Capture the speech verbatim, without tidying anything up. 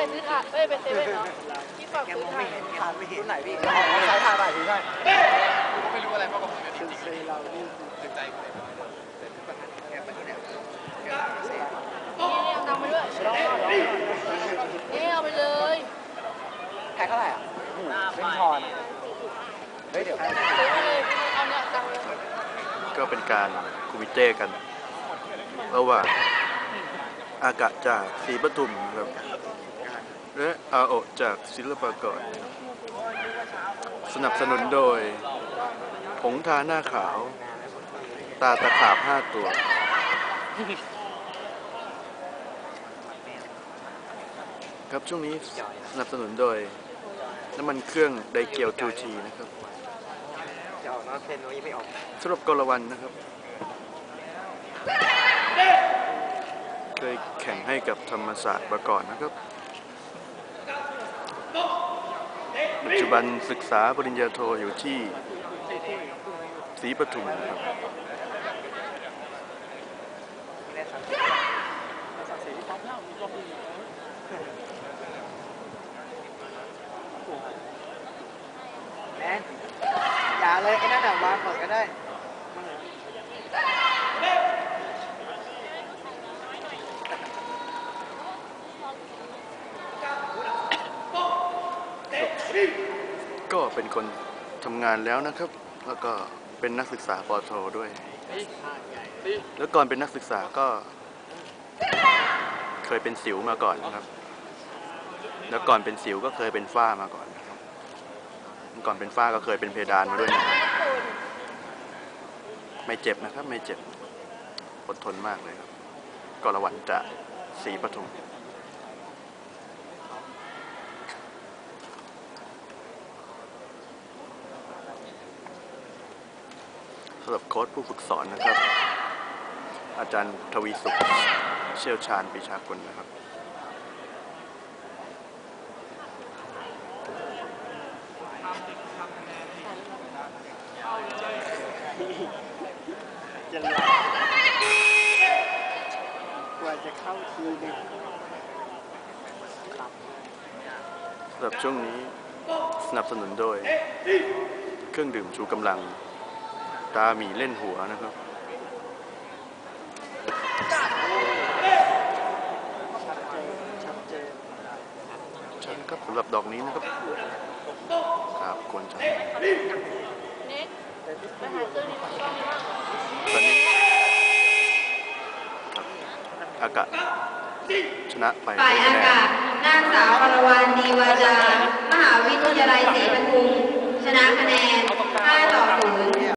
ซื้อถ่านเอ้ยไปเซเว่นเนาะพี่ฝากซื้อถ่านถ่านไม่เห็นไหนพี่เอาใช้ถ่านไปถือได้ก็ไม่รู้อะไรมากกว่าผมจริงๆเรานี่ตื่นใจกูเลยแต่ทุกปัญหาแค่ปัญหาเนี่ยนี่นี่เอาตังค์ไปด้วยนี่เอาไปเลยแพ็คเท่าไหร่อ่ะเป็นทอนเฮ้ยเดี๋ยวซื้อไปเลยเอาเนี่ยตังค์ก็เป็นการคุมิเต้กันระหว่างอากาศจากศรีปทุมครับและอาโอจากศิลปากรสนับสนุนโดยผงทาหน้าขาวตาตะขาบห้าตัวครับช่วงนี้สนับสนุนโดยน้ำมันเครื่องไดเกียวทูทีนะครับสำหรับกลวันนะครับเคยแข่งให้กับธรรมศาสตร์มาก่อนนะครับปัจจุบันศึกษาปริญญาโทอยู่ที่ศรีปทุมนะครับแมนอย่าเลยไอ้นั่นน่ะวางก่อนก็ได้ก็เป็นคนทำงานแล้วนะครับแล้วก็เป็นนักศึกษาปอโทด้วยแล้วก่อนเป็นนักศึกษาก็เคยเป็นสิวมาก่อนนะครับแล้วก่อนเป็นสิวก็เคยเป็นฝ้ามาก่อนนะครับก่อนเป็นฝ้าก็เคยเป็นเพดานมาด้วยนะครับไม่เจ็บนะครับไม่เจ็บอดทนมากเลยครับกรวันจากศรีปทุมสำหรับโค้ชผู้ฝึกสอนนะครับอาจารย์ทวีสุขเชี่ยวชาญปีชากุลนะครับจะหลับกว่าจะเข้าทีนึงสำหรับช่วงนี้สนับสนุนโดยเครื่องดื่มชูกำลังตาหมีเล่นหัวนะครับใช่ครับสำหรับดอกนี้นะครับครับควรจะเน็กไปหาซื้อนี่ต้องมีบ้างตอนนี้ครับอากาศชนะไปฝ่ายอากาศนางสาวอรวรรณดีวาจามหาวิทยาลัยศรีปทุมชนะคะแนน